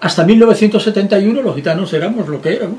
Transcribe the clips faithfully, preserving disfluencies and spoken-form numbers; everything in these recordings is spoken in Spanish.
Hasta mil novecientos setenta y uno los gitanos éramos lo que éramos.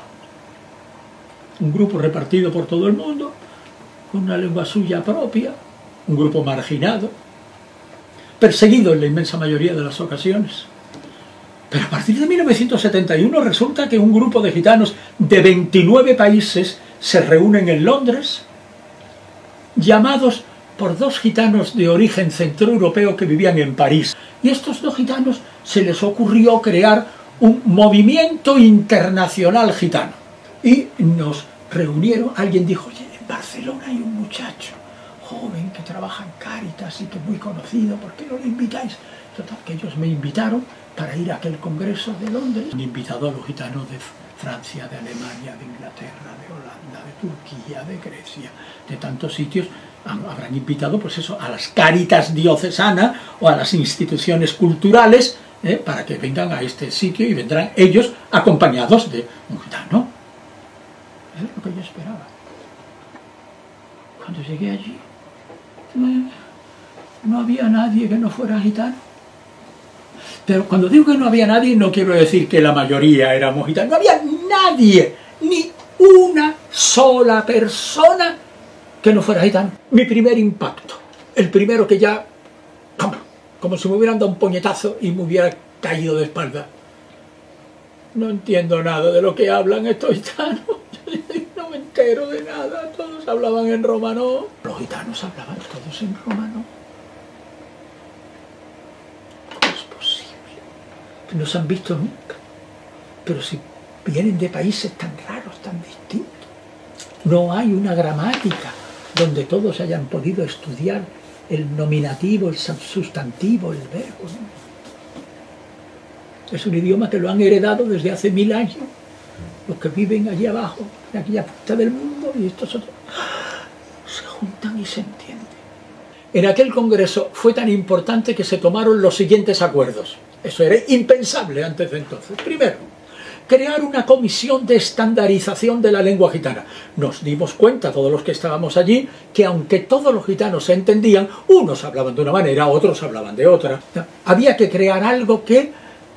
Un grupo repartido por todo el mundo, con una lengua suya propia, un grupo marginado, perseguido en la inmensa mayoría de las ocasiones. Pero a partir de mil novecientos setenta y uno resulta que un grupo de gitanos de veintinueve países se reúnen en Londres, llamados por dos gitanos de origen centroeuropeo que vivían en París. Y a estos dos gitanos se les ocurrió crear un movimiento internacional gitano. Y nos reunieron, alguien dijo, oye, en Barcelona hay un muchacho joven que trabaja en Cáritas y que es muy conocido, ¿por qué no lo invitáis? Total, que ellos me invitaron para ir a aquel congreso de Londres. Han invitado a los gitanos de Francia, de Alemania, de Inglaterra, de Holanda, de Turquía, de Grecia, de tantos sitios. Habrán invitado, pues eso, a las Cáritas diocesanas o a las instituciones culturales eh, para que vengan a este sitio, y vendrán ellos acompañados de un gitano. Eso es lo que yo esperaba. Cuando llegué allí, no, no había nadie que no fuera gitano. Pero cuando digo que no había nadie, no quiero decir que la mayoría éramos gitanos. No había nadie, ni una sola persona que no fuera gitano. Mi primer impacto, el primero que ya, como, como si me hubieran dado un puñetazo y me hubiera caído de espalda. No entiendo nada de lo que hablan estos gitanos, no me entero de nada, todos hablaban en romano. Los gitanos hablaban todos en romano. ¿Cómo es posible? No se han visto nunca, pero si vienen de países tan raros, tan distintos. No hay una gramática donde todos hayan podido estudiar el nominativo, el sustantivo, el verbo, ¿no? Es un idioma que lo han heredado desde hace mil años los que viven allí abajo, en aquella punta del mundo, y estos otros se juntan y se entienden. En aquel congreso fue tan importante que se tomaron los siguientes acuerdos. Eso era impensable antes de entonces. Primero, crear una comisión de estandarización de la lengua gitana. Nos dimos cuenta, todos los que estábamos allí, que aunque todos los gitanos se entendían, unos hablaban de una manera, otros hablaban de otra. Había que crear algo que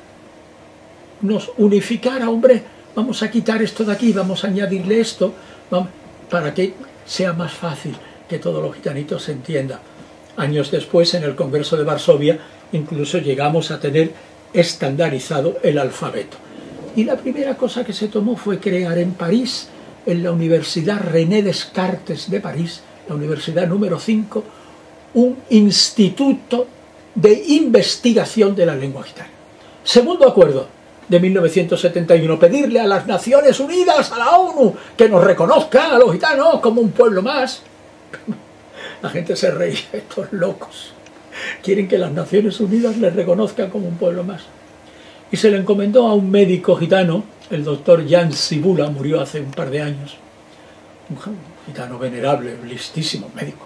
nos unificara. Hombre, vamos a quitar esto de aquí, vamos a añadirle esto, vamos, para que sea más fácil que todos los gitanitos se entiendan. Años después, en el Congreso de Varsovia, incluso llegamos a tener estandarizado el alfabeto. Y la primera cosa que se tomó fue crear en París, en la Universidad René Descartes de París, la Universidad número cinco, un instituto de investigación de la lengua gitana. Segundo acuerdo de mil novecientos setenta y uno, pedirle a las Naciones Unidas, a la ONU, que nos reconozca a los gitanos como un pueblo más. La gente se reía, estos locos. Quieren que las Naciones Unidas les reconozcan como un pueblo más. Y se le encomendó a un médico gitano, el doctor Jan Sibula, murió hace un par de años, un gitano venerable, listísimo médico.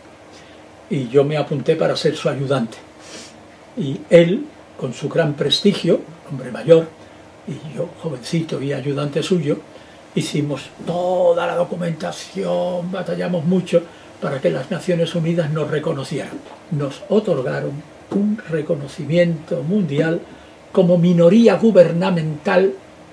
Y yo me apunté para ser su ayudante. Y él, con su gran prestigio, hombre mayor, y yo, jovencito y ayudante suyo, hicimos toda la documentación, batallamos mucho para que las Naciones Unidas nos reconocieran. Nos otorgaron un reconocimiento mundial como minoría gubernamental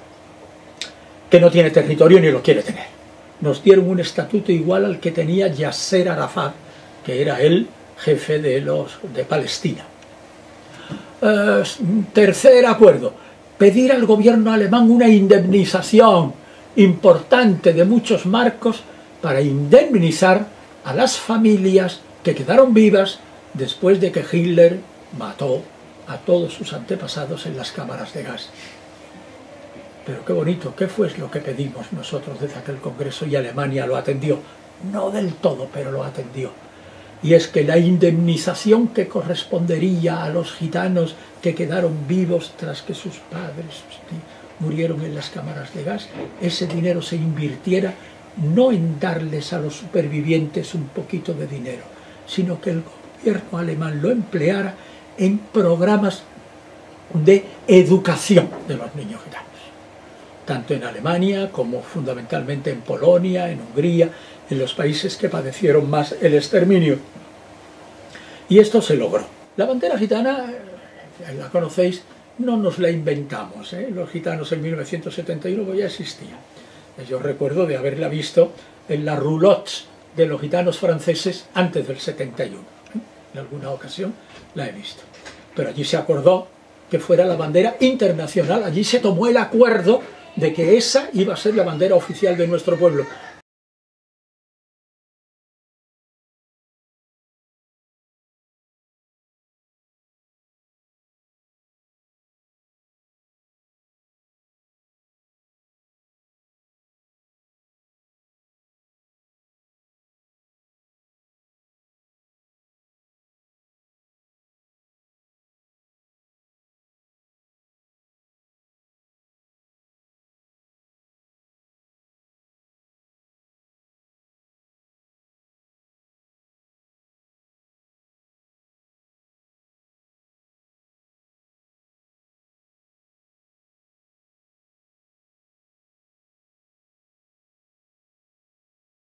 que no tiene territorio ni lo quiere tener. Nos dieron un estatuto igual al que tenía Yasser Arafat, que era el jefe de, los, de Palestina. Eh, tercer acuerdo, pedir al gobierno alemán una indemnización importante de muchos marcos para indemnizar a las familias que quedaron vivas después de que Hitler mató a todos sus antepasados en las cámaras de gas. Pero qué bonito, ¿qué fue lo que pedimos nosotros desde aquel congreso? Y Alemania lo atendió, no del todo, pero lo atendió. Y es que la indemnización que correspondería a los gitanos que quedaron vivos tras que sus padres murieron en las cámaras de gas, ese dinero se invirtiera no en darles a los supervivientes un poquito de dinero, sino que el gobierno alemán lo empleara en programas de educación de los niños gitanos, tanto en Alemania como fundamentalmente en Polonia, en Hungría, en los países que padecieron más el exterminio. Y esto se logró. La bandera gitana, la conocéis, no nos la inventamos, ¿eh? Los gitanos en mil novecientos setenta y uno pues ya existían. Yo recuerdo de haberla visto en las roulottes de los gitanos franceses antes del setenta y uno. ¿eh? En alguna ocasión la he visto. Pero allí se acordó que fuera la bandera internacional, allí se tomó el acuerdo de que esa iba a ser la bandera oficial de nuestro pueblo.